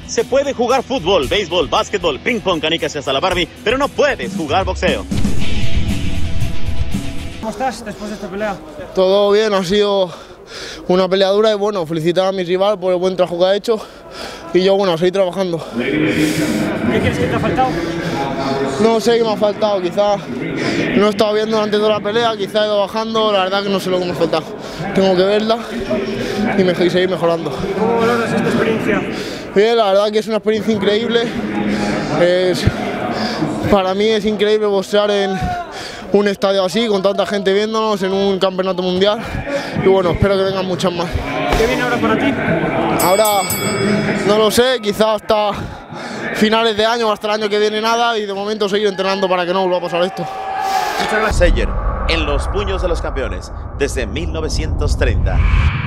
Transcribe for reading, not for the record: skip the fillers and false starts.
Se puede jugar fútbol, béisbol, básquetbol, ping pong, canicas y hasta la Barbie, pero no puedes jugar boxeo. ¿Cómo estás después de esta pelea? Todo bien, ha sido una pelea dura y bueno, felicitar a mi rival por el buen trabajo que ha hecho y yo bueno, a seguir trabajando. ¿Qué crees que te ha faltado? No sé qué me ha faltado, quizás no he estado viendo antes de la pelea, quizás he ido bajando, la verdad que no sé lo que me ha faltado. Tengo que verla y seguir mejorando. ¿Cómo valoras esta experiencia? Bien, la verdad que es una experiencia increíble. Para mí es increíble boxear en un estadio así, con tanta gente viéndonos, en un campeonato mundial. Y bueno, espero que vengan muchas más. ¿Qué viene ahora para ti? Ahora no lo sé, quizás hasta finales de año o hasta el año que viene nada y de momento seguir entrenando para que no vuelva a pasar esto. Muchas gracias. Sayer, en los puños de los campeones, desde 1930.